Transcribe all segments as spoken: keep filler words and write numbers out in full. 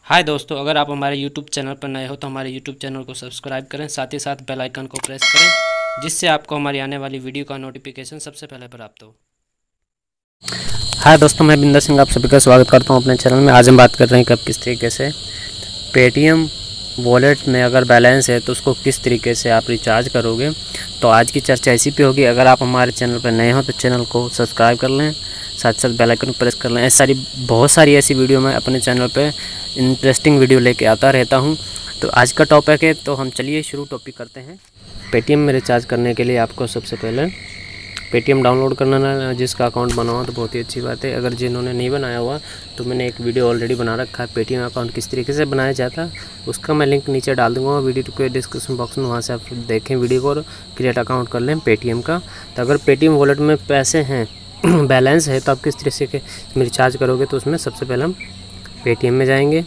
हाय दोस्तों, अगर आप हमारे यूट्यूब चैनल पर नए हो तो हमारे यूट्यूब चैनल को सब्सक्राइब करें, साथ ही साथ बेल आइकन को प्रेस करें, जिससे आपको हमारी आने वाली वीडियो का नोटिफिकेशन सबसे पहले प्राप्त हो। हाय दोस्तों, मैं बिंदर सिंह आप सभी का स्वागत करता हूं अपने चैनल में। आज हम बात कर रहे हैं कब किस तरीके से पेटीएम वॉलेट में अगर बैलेंस है तो उसको किस तरीके से आप रिचार्ज करोगे। तो आज की चर्चा इसी पे होगी। अगर आप हमारे चैनल पर नए हो तो चैनल को सब्सक्राइब कर लें, साथ साथ बेल आइकन प्रेस कर लें। ऐसी सारी बहुत सारी ऐसी वीडियो मैं अपने चैनल पे इंटरेस्टिंग वीडियो लेके आता रहता हूँ। तो आज का टॉपिक है, तो हम चलिए शुरू टॉपिक करते हैं। पेटीएम में रिचार्ज करने के लिए आपको सबसे पहले पेटीएम डाउनलोड करना है। जिसका अकाउंट बना हुआ तो बहुत ही अच्छी बात है। अगर जिन्होंने नहीं बनाया हुआ तो मैंने एक वीडियो ऑलरेडी बना रखा है पेटीएम अकाउंट किस तरीके से बनाया जाता है, उसका मैं लिंक नीचे डाल दूंगा वीडियो के डिस्क्रिप्शन बॉक्स में। वहाँ से आप देखें वीडियो को और क्रिएट अकाउंट कर लें पेटीएम का। तो अगर पेटीएम वॉलेट में पैसे हैं बैलेंस है तो आप किस तरीके से में रिचार्ज करोगे। तो उसमें सबसे पहले हम पेटीएम में जाएंगे।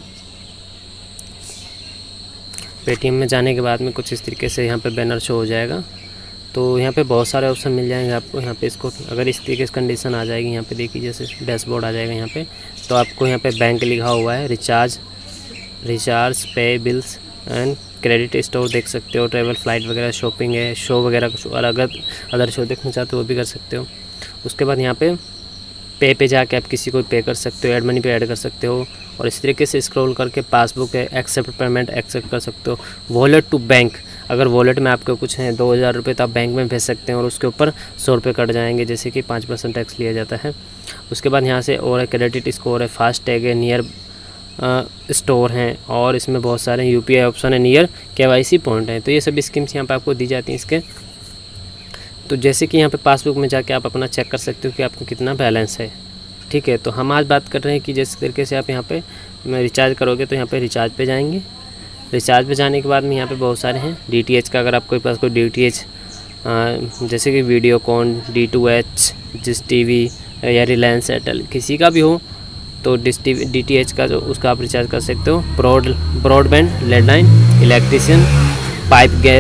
पेटीएम में जाने के बाद में कुछ इस तरीके से यहाँ पे बैनर शो हो जाएगा। तो यहाँ पे बहुत सारे ऑप्शन मिल जाएंगे आपको। यहाँ पे इसको अगर इस तरीके से कंडीशन आ जाएगी, यहाँ पे देखिए जैसे डैशबोर्ड आ जाएगा यहाँ पे, तो आपको यहाँ पे बैंक लिखा हुआ है, recharge recharge pay bills and credit store देख सकते हो, ट्रैवल फ्लाइट वगैरह, शॉपिंग है, शो वगैरह कुछ और अगर अदर शो देखना चाहते हो वो भी कर सकते हो। उसके बाद यहाँ पे पे पे जाके आप किसी को पे कर सकते हो, ऐड मनी पे ऐड कर सकते हो। और इस तरीके से स्क्रॉल करके पासबुक है, एक्सेप्ट पेमेंट एक्सेप्ट कर सकते हो। वॉलेट टू बैंक, अगर वॉलेट में आपके कुछ हैं दो हज़ार रुपये तो आप बैंक में भेज सकते हैं और उसके ऊपर सौ रुपये कट जाएंगे, जैसे कि पाँच परसेंट टैक्स लिया जाता है। उसके बाद यहाँ से और है क्रेडिट स्कोर है, फास्ट टैग है, नियर स्टोर हैं और इसमें बहुत सारे यू पी आई ऑप्शन है, near K Y C point है। तो ये सब स्कीम्स यहाँ पर आपको दी जाती हैं इसके। तो जैसे कि यहाँ पे पासबुक में जाके आप अपना चेक कर सकते हो कि आपको कितना बैलेंस है। ठीक है, तो हम आज बात कर रहे हैं कि जिस तरीके से आप यहाँ पे रिचार्ज करोगे। तो यहाँ पे रिचार्ज पे जाएंगे। रिचार्ज पे जाने के बाद में यहाँ पे बहुत सारे हैं डी टी एच का। अगर आपके पास कोई डी टी एच जैसे कि वीडियोकॉन, डी टू एच, जिस टीवी या रिलायंस एयरटेल किसी का भी हो तो dish T D T H का जो उसका आप रिचार्ज कर सकते हो। Broad broadband, landline, electrician, pipe गै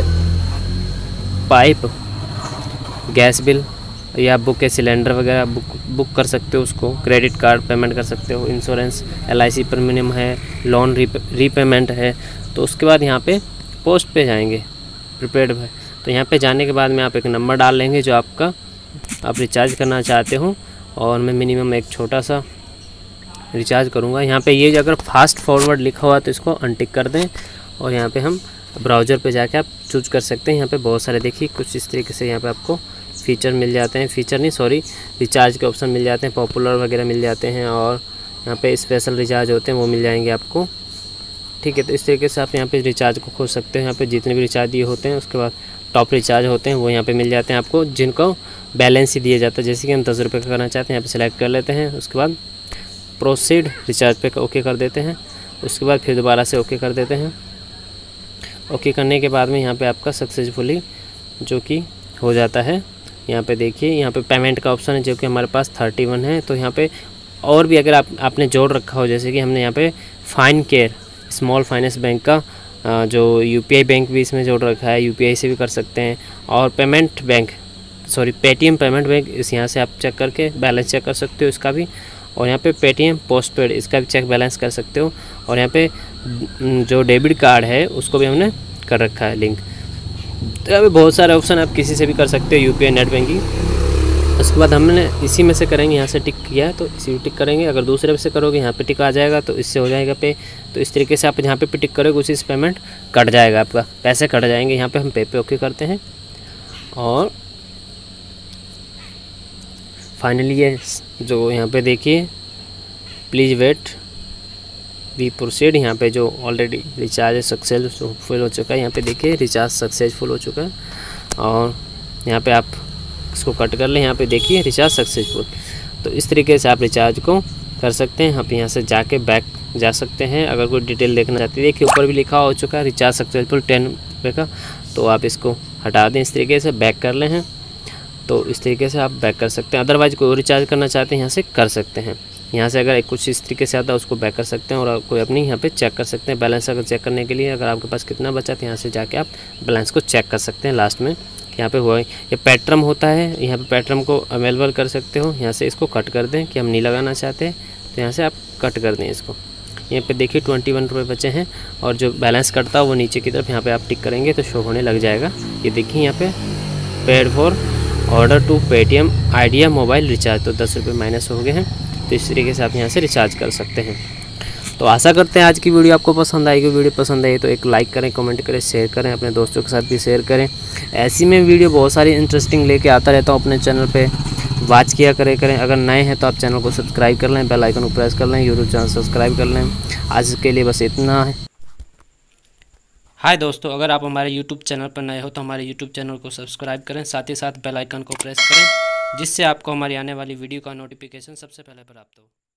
पाइप गैस बिल या बुक के सिलेंडर वगैरह बुक बुक कर सकते हो उसको। क्रेडिट कार्ड पेमेंट कर सकते हो, insurance, L I C premium है, लोन रीपेमेंट है। तो उसके बाद यहाँ पे पोस्ट पे जाएंगे, प्रीपेड है। तो यहाँ पे जाने के बाद में आप एक नंबर डाल लेंगे जो आपका आप रिचार्ज करना चाहते हो। और मैं मिनिमम एक छोटा सा रिचार्ज करूँगा। यहाँ पे ये अगर फास्ट फॉरवर्ड लिखा हुआ तो इसको अनटिक कर दें और यहाँ पे हम ब्राउज़र पे जाके आप चूज कर सकते हैं। यहाँ पे बहुत सारे देखिए कुछ इस तरीके से यहाँ पे आपको फ़ीचर मिल जाते हैं, फ़ीचर नहीं सॉरी रिचार्ज के ऑप्शन मिल जाते हैं, पॉपुलर वगैरह मिल जाते हैं और यहाँ पे स्पेशल रिचार्ज होते हैं वो मिल जाएंगे आपको। ठीक है, तो इस तरीके से आप यहाँ पे रिचार्ज को खोज सकते हैं। यहाँ पे जितने भी रिचार्ज दिए होते हैं उसके बाद टॉप रिचार्ज होते हैं वो यहाँ पे मिल जाते हैं आपको, जिनको बैलेंस ही दिया जाता है। जैसे कि हम दस रुपये का करना चाहते हैं, यहाँ पे सेलेक्ट कर लेते हैं। उसके बाद प्रोसीड रिचार्ज पे ओके कर देते हैं। उसके बाद फिर दोबारा से ओके कर देते हैं। ओके करने के बाद में यहाँ पे आपका सक्सेसफुली जो कि हो जाता है। यहाँ पे देखिए यहाँ पे पेमेंट का ऑप्शन है जो कि हमारे पास थर्टी वन है। तो यहाँ पे और भी अगर आप आपने जोड़ रखा हो, जैसे कि हमने यहाँ पे Fincare small finance bank का जो यू पी आई बैंक भी इसमें जोड़ रखा है, यू पी आई से भी कर सकते हैं। और payment bank sorry Paytm payment bank, इस यहाँ से आप चेक करके बैलेंस चेक कर सकते हो इसका भी। और यहाँ पे पेटीएम पोस्टपेड इसका भी चेक बैलेंस कर सकते हो। और यहाँ पे जो डेबिट कार्ड है उसको भी हमने कर रखा है लिंक। तो यहाँ पे बहुत सारे ऑप्शन आप किसी से भी कर सकते हो, यूपीआई, नेट बैंकिंग। उसके बाद हमने इसी में से करेंगे, यहाँ से टिक किया है तो इसी में टिक करेंगे। अगर दूसरे से करोगे यहाँ पे टिक आ जाएगा तो इससे हो जाएगा पे। तो इस तरीके से आप यहाँ पे टिक करोगे उसी से पेमेंट कट जाएगा, आपका पैसे कट जाएंगे। यहाँ पे हम पे पे ओके करते हैं और फाइनली ये जो यहाँ पे देखिए प्लीज़ वेट वी प्रोसीड, यहाँ पे जो ऑलरेडी रिचार्ज सक्सेसफुल हो चुका है। यहाँ पे देखिए रिचार्ज सक्सेसफुल हो चुका है और यहाँ पे आप इसको कट कर लें। यहाँ पे देखिए रिचार्ज सक्सेसफुल। तो इस तरीके से आप रिचार्ज को कर सकते हैं। आप यहाँ से जाके बैक जा सकते हैं। अगर कोई डिटेल देखना चाहते हैं, देखिए ऊपर भी लिखा हो चुका है रिचार्ज सक्सेसफुल टेन रुपये का, तो आप इसको हटा दें। इस तरीके से बैक कर लें हैं तो इस तरीके से आप बैक कर सकते हैं। अदरवाइज़ कोई रिचार्ज करना चाहते हैं यहाँ से कर सकते हैं। यहाँ से अगर कुछ इस तरीके से आता है उसको बैक कर सकते हैं और कोई अपनी यहाँ पे चेक कर सकते हैं बैलेंस। अगर चेक करने के लिए अगर आपके पास कितना बचा तो यहाँ से जाके आप बैलेंस को चेक कर सकते हैं। लास्ट में यहाँ पे हुआ ये पेट्रम होता है, यहाँ पे पेट्रम को अवेलेबल कर सकते हो। यहाँ से इसको कट कर दें कि हम नहीं लगाना चाहते तो यहाँ से आप कट कर दें इसको। यहाँ पे देखिए ट्वेंटी वन रुपये बचे हैं और जो बैलेंस कटता है वो नीचे की तरफ यहाँ पे आप टिक करेंगे तो शो होने लग जाएगा। ये देखिए यहाँ पे paid for order to Paytm Idea mobile recharge, तो दस रुपये माइनस हो गए हैं। तो इस तरीके से आप यहाँ से रिचार्ज कर सकते हैं। तो आशा करते हैं आज की वीडियो आपको पसंद आएगी। वीडियो पसंद आई तो एक लाइक करें, कमेंट करें, शेयर करें, अपने दोस्तों के साथ भी शेयर करें। ऐसी में वीडियो बहुत सारी इंटरेस्टिंग लेके आता रहता हूँ अपने चैनल पे, वॉच किया करें करें। अगर नए हैं तो आप चैनल को सब्सक्राइब कर लें, बेल आइकन को प्रेस कर लें, यूट्यूब चैनल सब्सक्राइब कर लें। आज के लिए बस इतना है। हाय दोस्तों, अगर आप हमारे यूट्यूब चैनल पर नए हो तो हमारे यूट्यूब चैनल को सब्सक्राइब करें, साथ ही साथ बेल आइकन को प्रेस करें, जिससे आपको हमारी आने वाली वीडियो का नोटिफिकेशन सबसे पहले प्राप्त हो।